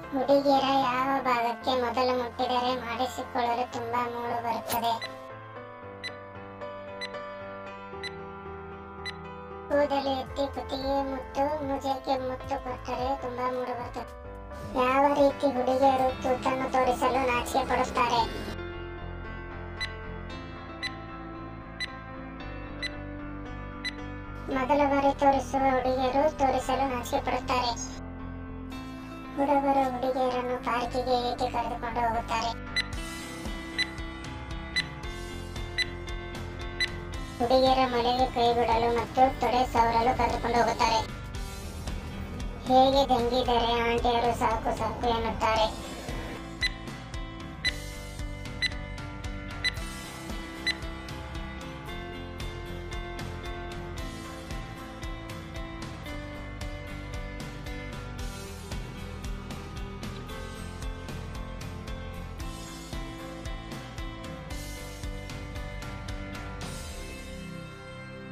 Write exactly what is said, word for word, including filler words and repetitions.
ಹುಡುಗಿಯರ ಯಾವ ಭಾಗಕ್ಕೆ ಮೊದಲು ಮುಟ್ಟಿದರೆ ಮಾಡಿಸಿಕೊಳ್ಳಲು ತುಂಬಾ ಮೂಡು ಬರುತ್ತದೆ? ಕೂದಲು ಎತ್ತಿ ಕುತ್ತಿಗೆ ಮುತ್ತು ಮುಜಕ್ಕೆ ಮುತ್ತು ಕೊಟ್ಟರೆ ತುಂಬಾ ಮೂಡು ಬರುತ್ತದೆ. ಯಾವ ರೀತಿ ಹುಡುಗಿಯರು ತೂತನ್ನು ತೋರಿಸಲು ನಾಚಿಕೆ ಪಡುತ್ತಾರೆ? ಮೊದಲ ಬಾರಿ ತೋರಿಸುವ ಹುಡುಗಿಯರು ತೋರಿಸಲು ನಾಚಿಕೆ ಪಡುತ್ತಾರೆ. ಹುಡುಗರು ಹುಡುಗಿಯರನ್ನು ಪಾರ್ಕಿಗೆ ಏಕೆ ಕರೆದುಕೊಂಡು ಹೋಗುತ್ತಾರೆ? ಹುಡುಗಿಯರ ಮಳೆಗೆ ಕೈಬಿಡಲು ಮತ್ತು ತೊಡೆ ಸವರಲು ಕರೆದುಕೊಂಡು ಹೋಗುತ್ತಾರೆ. ಹೇಗೆ ದಂಗಿದರೆ ಆಂಟಿಯರು ಸಾಕು ಸಾಕು ಎನ್ನುತ್ತಾರೆ?